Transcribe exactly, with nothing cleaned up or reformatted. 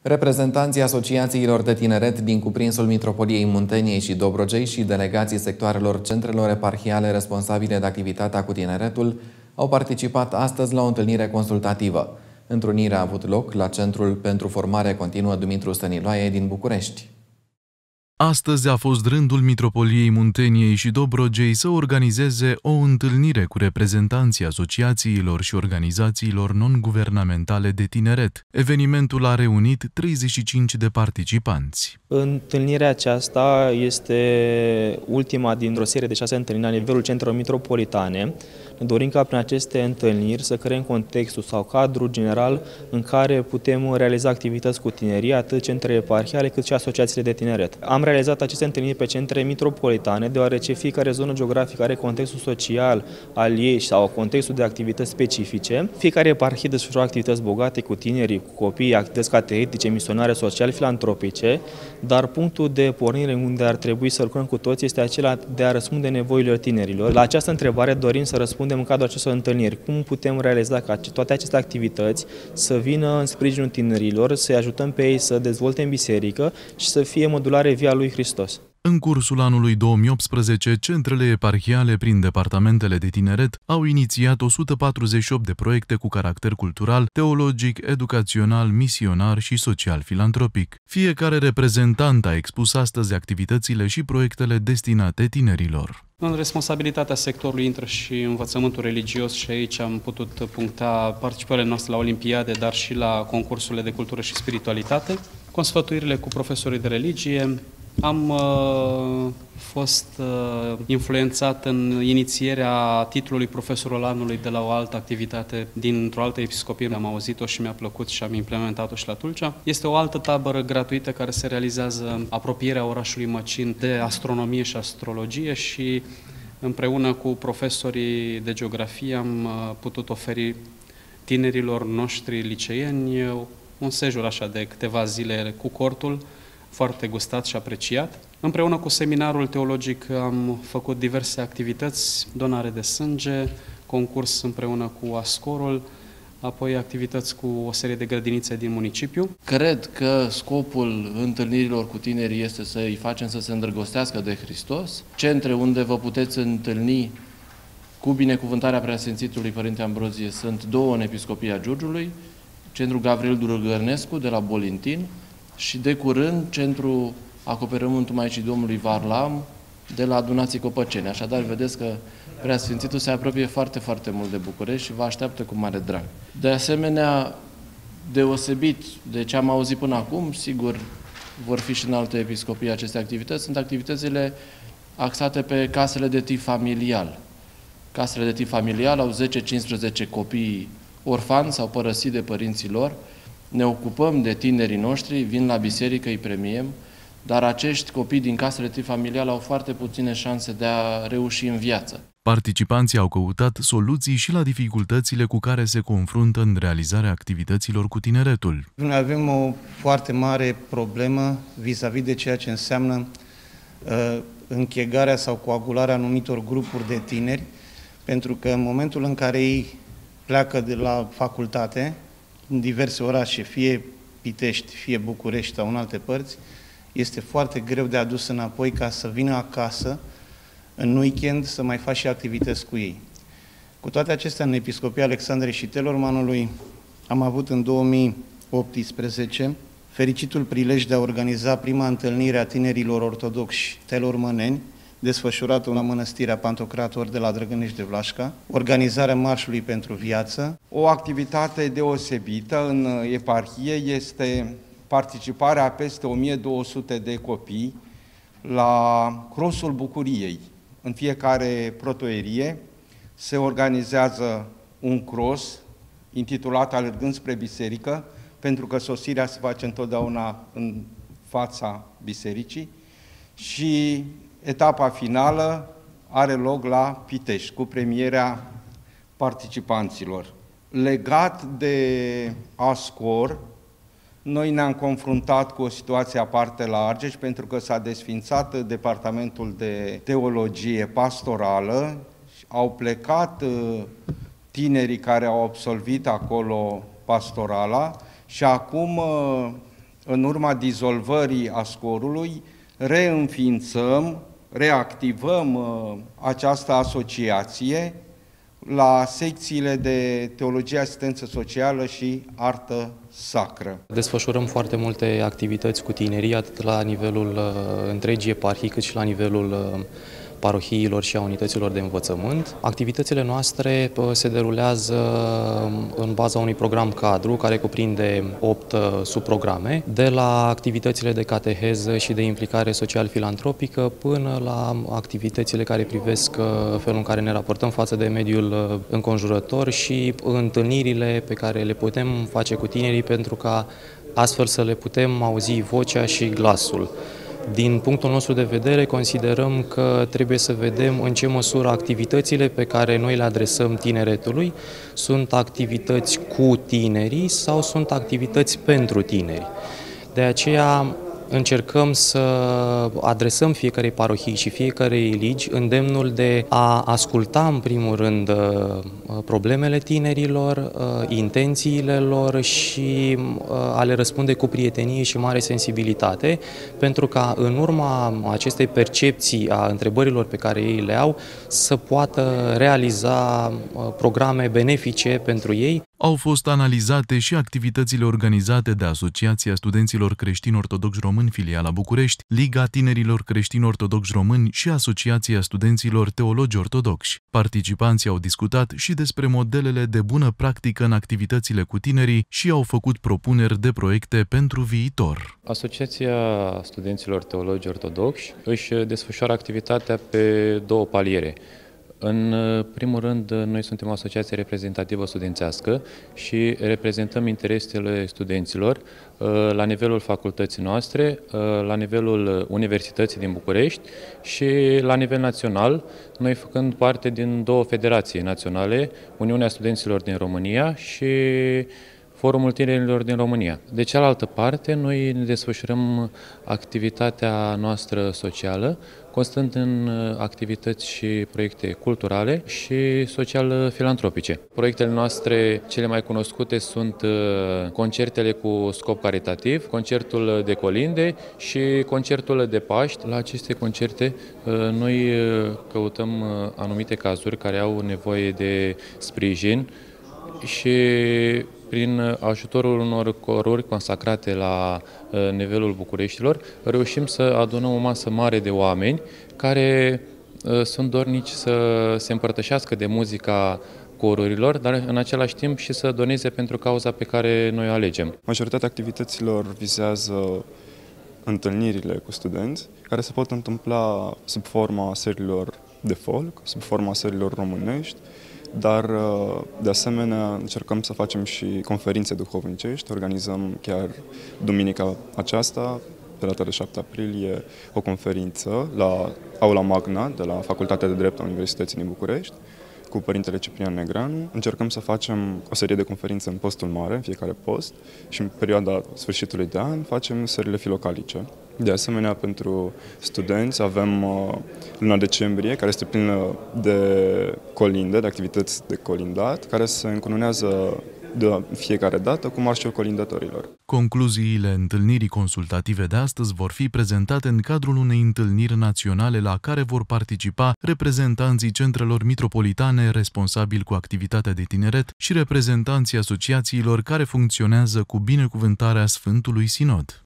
Reprezentanții asociațiilor de tineret din cuprinsul Mitropoliei Munteniei și Dobrogei și delegații sectoarelor centrelor eparhiale responsabile de activitatea cu tineretul au participat astăzi la o întâlnire consultativă. Întrunirea a avut loc la Centrul pentru Formare Continuă Dumitru Stăniloae din București. Astăzi a fost rândul Mitropoliei Munteniei și Dobrogei să organizeze o întâlnire cu reprezentanții asociațiilor și organizațiilor non-guvernamentale de tineret. Evenimentul a reunit treizeci și cinci de participanți. Întâlnirea aceasta este ultima dintr-o serie de șase întâlniri la nivelul centrelor metropolitane. Ne dorim ca prin aceste întâlniri să creăm contextul sau cadrul general în care putem realiza activități cu tinerii, atât centrele eparhiale cât și asociațiile de tineret. Am realizat aceste întâlniri pe centre metropolitane, deoarece fiecare zonă geografică are contextul social al ei sau contextul de activități specifice. Fiecare eparhie desfășoară activități bogate cu tinerii, cu copiii, activități catehetice, misionare, sociale, filantropice, dar punctul de pornire unde ar trebui să lucrăm cu toți este acela de a răspunde nevoilor tinerilor. La această întrebare dorim să răspundem în cadrul acestor întâlniri. Cum putem realiza ca toate aceste activități să vină în sprijinul tinerilor, să-i ajutăm pe ei să dezvolte în biserică și să fie modulare via lui Hristos. În cursul anului două mii optsprezece, centrele eparhiale prin departamentele de tineret au inițiat o sută patruzeci și opt de proiecte cu caracter cultural, teologic, educațional, misionar și social-filantropic. Fiecare reprezentant a expus astăzi activitățile și proiectele destinate tinerilor. În responsabilitatea sectorului intră și învățământul religios și aici am putut puncta participările noastre la olimpiade, dar și la concursurile de cultură și spiritualitate, consfătuirile cu profesorii de religie. Am uh, fost uh, influențat în inițierea titlului profesorul anului de la o altă activitate dintr-o altă episcopie. Am auzit-o și mi-a plăcut și am implementat-o și la Tulcea. Este o altă tabără gratuită care se realizează apropierea orașului Măcin de astronomie și astrologie și împreună cu profesorii de geografie am uh, putut oferi tinerilor noștri liceieni un sejur așa de câteva zile cu cortul, foarte gustat și apreciat. Împreună cu seminarul teologic am făcut diverse activități, donare de sânge, concurs împreună cu Ascorul, apoi activități cu o serie de grădinițe din municipiu. Cred că scopul întâlnirilor cu tinerii este să îi facem să se îndrăgostească de Hristos. Centre unde vă puteți întâlni cu binecuvântarea Preasfințitului Părinte Ambrozie sunt două în Episcopia Giurgiului, Centrul Gavril Durgărnescu de la Bolintin, și de curând Centrul Acoperământul Maicii Domnului Varlam de la Adunații Copăceni. Așadar, vedeți că Preasfințitul se apropie foarte, foarte mult de București și vă așteaptă cu mare drag. De asemenea, deosebit de ce am auzit până acum, sigur, vor fi și în alte episcopii aceste activități, sunt activitățile axate pe casele de tip familial. Casele de tip familial au zece cincisprezece copii orfani sau părăsiți de părinții lor. Ne ocupăm de tinerii noștri, vin la biserică, îi premiem, dar acești copii din casele tip familial au foarte puține șanse de a reuși în viață. Participanții au căutat soluții și la dificultățile cu care se confruntă în realizarea activităților cu tineretul. Noi avem o foarte mare problemă vis-a-vis de ceea ce înseamnă uh, închegarea sau coagularea anumitor grupuri de tineri, pentru că în momentul în care ei pleacă de la facultate, în diverse orașe, fie Pitești, fie București sau în alte părți, este foarte greu de adus înapoi ca să vină acasă în weekend să mai faci și activități cu ei. Cu toate acestea, în Episcopia Alexandrei și Telormanului am avut în două mii optsprezece fericitul prilej de a organiza prima întâlnire a tinerilor ortodoxi telormăneni, desfășurată la Mănăstirea Pantocrator de la Drăgănești de Vlașca, organizarea Marșului pentru Viață. O activitate deosebită în eparhie este participarea a peste o mie două sute de copii la Crossul Bucuriei. În fiecare protoierie se organizează un cross intitulat Alergând spre biserică, pentru că sosirea se face întotdeauna în fața bisericii și etapa finală are loc la Pitești, cu premierea participanților. Legat de Ascor, noi ne-am confruntat cu o situație aparte la Argeș, pentru că s-a desfințat departamentul de teologie pastorală, au plecat tinerii care au absolvit acolo pastorala și acum în urma dizolvării Ascorului, reînființăm, reactivăm această asociație la secțiile de teologie, asistență socială și artă sacră. Desfășurăm foarte multe activități cu tinerii, atât la nivelul uh, întregii eparhii, cât și la nivelul uh, parohiilor și a unităților de învățământ. Activitățile noastre se derulează în baza unui program cadru care cuprinde opt subprograme, de la activitățile de cateheză și de implicare social-filantropică până la activitățile care privesc felul în care ne raportăm față de mediul înconjurător și întâlnirile pe care le putem face cu tinerii pentru ca astfel să le putem auzi vocea și glasul. Din punctul nostru de vedere, considerăm că trebuie să vedem în ce măsură activitățile pe care noi le adresăm tineretului sunt activități cu tinerii sau sunt activități pentru tineri. De aceea încercăm să adresăm fiecarei parohii și fiecarei ligi îndemnul de a asculta în primul rând problemele tinerilor, intențiile lor și a le răspunde cu prietenie și mare sensibilitate, pentru ca în urma acestei percepții a întrebărilor pe care ei le au să poată realiza programe benefice pentru ei. Au fost analizate și activitățile organizate de Asociația Studenților Creștini Ortodoxi Români Filiala București, Liga Tinerilor Creștini Ortodoxi Români și Asociația Studenților Teologi Ortodoxi. Participanții au discutat și despre modelele de bună practică în activitățile cu tinerii și au făcut propuneri de proiecte pentru viitor. Asociația Studenților Teologi Ortodoxi își desfășoară activitatea pe două paliere. În primul rând, noi suntem o asociație reprezentativă studențească și reprezentăm interesele studenților la nivelul facultății noastre, la nivelul Universității din București și la nivel național, noi făcând parte din două federații naționale, Uniunea Studenților din România și Forumul Tinerilor din România. De cealaltă parte, noi ne desfășurăm activitatea noastră socială, constând în activități și proiecte culturale și social-filantropice. Proiectele noastre cele mai cunoscute sunt concertele cu scop caritativ, concertul de colinde și concertul de Paști. La aceste concerte noi căutăm anumite cazuri care au nevoie de sprijin și prin ajutorul unor coruri consacrate la nivelul Bucureștilor, reușim să adunăm o masă mare de oameni care sunt dornici să se împărtășească de muzica corurilor, dar în același timp și să doneze pentru cauza pe care noi o alegem. Majoritatea activităților vizează întâlnirile cu studenți, care se pot întâmpla sub forma serilor de folk, sub forma serilor românești, dar de asemenea încercăm să facem și conferințe duhovnicești. Organizăm chiar duminica aceasta, pe data de șapte aprilie, o conferință la Aula Magna de la Facultatea de Drept a Universității din București cu Părintele Ciprian Negreanu. Încercăm să facem o serie de conferințe în postul mare, în fiecare post, și în perioada sfârșitului de an facem serile filocalice. De asemenea, pentru studenți avem uh, luna decembrie, care este plină de colinde, de activități de colindat, care se încununează de fiecare dată cu marșul colindătorilor. Concluziile întâlnirii consultative de astăzi vor fi prezentate în cadrul unei întâlniri naționale la care vor participa reprezentanții centrelor mitropolitane responsabili cu activitatea de tineret și reprezentanții asociațiilor care funcționează cu binecuvântarea Sfântului Sinod.